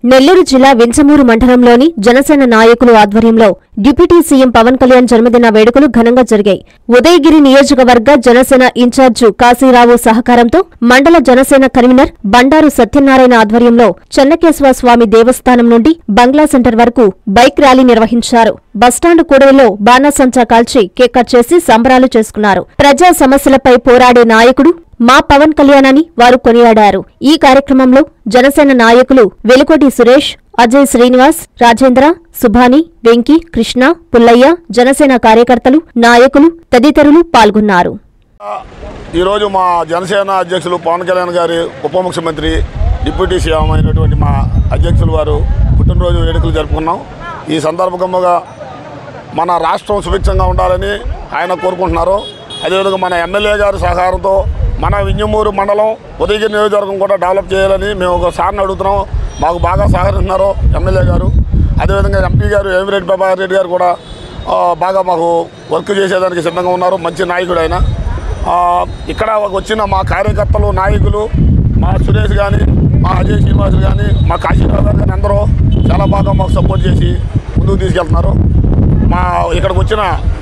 నెల్లూరు జిల్లా వింజమూరు మండలంలోని జనసేన నాయకులు ఆధ్వర్యంలో డిప్యూటీ సీఎం పవన్ కళ్యాణ్ జన్మదిన వేడుకలు ఘనంగా జరిగాయి. ఉదయగిరి నియోజకవర్గ జనసేన ఇన్ఛార్జి కాశీరావు సహకారంతో మండల జనసేన కన్వీనర్ బండారు సత్యనారాయణ ఆధ్వర్యంలో చెన్నకేశవ స్వామి దేవస్థానం నుండి బంగ్లా సెంటర్ వరకు బైక్ ర్యాలీ నిర్వహించారు. బస్టాండ్ కూడలిలో బాణాసంచా కాల్చి కేక్ కట్ చేసి సంబరాలు చేసుకున్నారు. ప్రజా సమస్యలపై పోరాడే నాయకుడు మా పవన్ కళ్యాణ్ అని వారు కొనియాడారు. ఈ కార్యక్రమంలో జనసేన నాయకులు వెలుకోటి సురేష్, అజయ్ శ్రీనివాస్, రాజేంద్ర, సుభాని, వెంకీ, కృష్ణ, పుల్లయ్య, జనసేన కార్యకర్తలు, నాయకులు తదితరులు పాల్గొన్నారు. ఈరోజు మా జనసేన అధ్యక్షులు పవన్ కళ్యాణ్ గారి ఉప ముఖ్యమంత్రి డిప్యూటీ సీఎం అయినటువంటి మా అధ్యక్షులు వారు పుట్టినరోజు వేడుకలు జరుపుకున్నాం. ఈ సందర్భంగా మన రాష్ట్రం సుభిక్షంగా ఉండాలని ఆయన కోరుకుంటున్నారు. అదేవిధంగా మన ఎమ్మెల్యే గారి సహకారంతో మన వింజమూరు మండలం ఉదయగిరి నియోజకవర్గం కూడా డెవలప్ చేయాలని మేము ఒకసారిని అడుగుతున్నాం. మాకు బాగా సహకరిస్తున్నారు ఎమ్మెల్యే గారు. అదేవిధంగా ఎంపీ గారు వేమిరెడ్డి ప్రభాకర్ రెడ్డి గారు కూడా బాగా మాకు వర్క్ చేసేదానికి సిద్ధంగా ఉన్నారు. మంచి నాయకుడు ఆయన. ఇక్కడ వచ్చిన మా కార్యకర్తలు, నాయకులు, మా సురేష్ కానీ, మా అజయ్ శ్రీనివాసులు కానీ, మా కాశీరావు గారు కానీ అందరూ చాలా బాగా మాకు సపోర్ట్ చేసి ముందుకు తీసుకెళ్తున్నారు. మా ఇక్కడికి వచ్చిన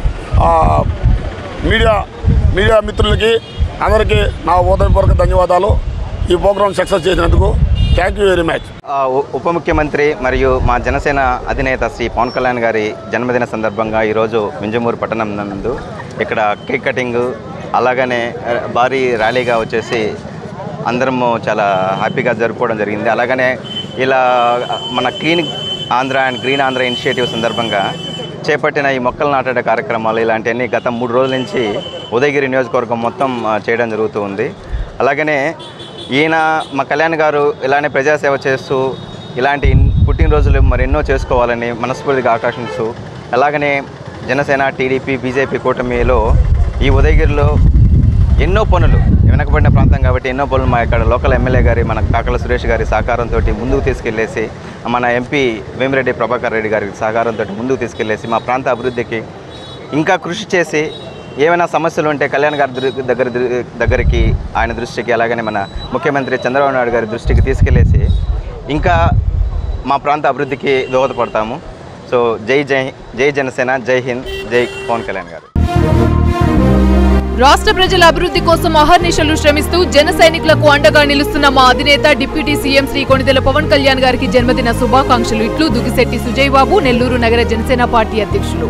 మీడియా మిత్రులకి అందరికీ నా హృదయపూర్వక ధన్యవాదాలు. ఈ ప్రోగ్రాం సక్సెస్ చేసినందుకు థ్యాంక్ యూ వెరీ మచ్. ఉప ముఖ్యమంత్రి మరియు మా జనసేన అధినేత శ్రీ పవన్ కళ్యాణ్ గారి జన్మదిన సందర్భంగా ఈరోజు వింజమూరు పట్టణం నందు ఇక్కడ కేక్ కటింగ్, అలాగనే భారీ ర్యాలీగా వచ్చేసి అందరము చాలా హ్యాపీగా జరుపుకోవడం జరిగింది. అలాగనే ఇలా మన clean Andhra and green Andhra initiative సందర్భంగా చేపట్టిన ఈ మొక్కలు నాటే కార్యక్రమాలు ఇలాంటివన్నీ గత 3 రోజుల నుంచి ఉదయగిరి నియోజకవర్గం మొత్తం చేయడం జరుగుతూ ఉంది. అలాగనే ఈయన మా కళ్యాణ్ గారు ఇలానే ప్రజాసేవ చేస్తూ ఇలాంటి పుట్టినరోజులు మరెన్నో చేసుకోవాలని మనస్ఫూర్తిగా ఆకాంక్షిస్తూ, అలాగనే జనసేన, టీడీపీ, బీజేపీ కూటమిలో ఈ ఉదయగిరిలో ఎన్నో పనులు, వెనకబడిన ప్రాంతం కాబట్టి ఎన్నో పనులు మా ఇక్కడ లోకల్ ఎమ్మెల్యే గారి మన కాకల సురేష్ గారి సహకారంతో ముందుకు తీసుకెళ్లేసి, మన ఎంపీ వేమిరెడ్డి ప్రభాకర్ రెడ్డి గారి సహకారంతో ముందుకు తీసుకెళ్లేసి మా ప్రాంత అభివృద్ధికి ఇంకా కృషి చేసి ఏమైనా సమస్యలు ఉంటే కళ్యాణ్ గారి దగ్గరికి, ఆయన దృష్టికి, అలాగనే మన ముఖ్యమంత్రి చంద్రబాబు నాయుడు గారి దృష్టికి తీసుకెళ్లేసి ఇంకా మా ప్రాంత అభివృద్ధికి దోహదపడతాము. సో జై జనసేన, జై హింద్, జై పవన్ కళ్యాణ్ గారు. రాష్ట్ర ప్రజల అభివృద్ధి కోసం అహర్నిశలు శ్రమిస్తూ జన సైనికులకు అండగా నిలుస్తున్న మా అధినేత డిప్యూటీ సీఎం శ్రీ కొణిదెల పవన్ కళ్యాణ్ గారికి జన్మదిన శుభాకాంక్షలు. ఇట్లు దుగిశెట్టి సుజయ్ బాబు, నెల్లూరు నగర జనసేన పార్టీ అధ్యక్షులు.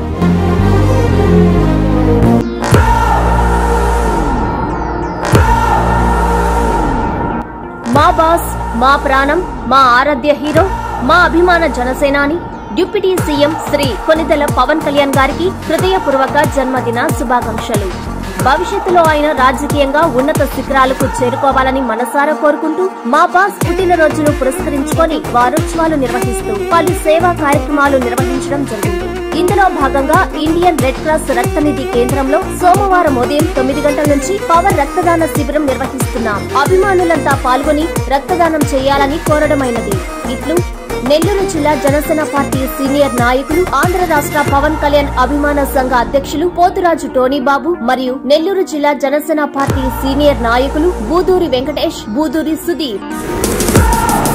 మా బాస్, మా ప్రాణం, మా ఆరాధ్య హీరో, మా అభిమాన జనసేనాని డిప్యూటీ సీఎం శ్రీ కొణిదెల పవన్ కళ్యాణ్ గారికి హృదయపూర్వక జన్మదిన శుభాకాంక్షలు. భవిష్యత్తులో ఆయన రాజకీయంగా ఉన్నత శిఖరాలకు చేరుకోవాలని మనసారా కోరుకుంటూ మా బాస్ పుట్టినరోజును పురస్కరించుకొని వారోత్సవాలు నిర్వహిస్తూ పలు సేవా కార్యక్రమాలు నిర్వహించడం జరిగింది. ఇందులో భాగంగా ఇండియన్ రెడ్ క్రాస్ రక్తనిధి కేంద్రంలో సోమవారం ఉదయం 9 గంటల నుంచి పవర్ రక్తదాన శిబిరం నిర్వహిస్తున్నాం. అభిమానులంతా పాల్గొని రక్తదానం చేయాలని కోరడమైనది. ఇట్లు నెల్లూరు జిల్లా జనసేన పార్టీ సీనియర్ నాయకులు, ఆంధ్ర రాష్ట్ర పవన్ కళ్యాణ్ అభిమాన సంఘ అధ్యక్షులు పోతురాజు టోనీబాబు మరియు నెల్లూరు జిల్లా జనసేన పార్టీ సీనియర్ నాయకులు బూదూరి వెంకటేష్, బూదూరి సుధీర్.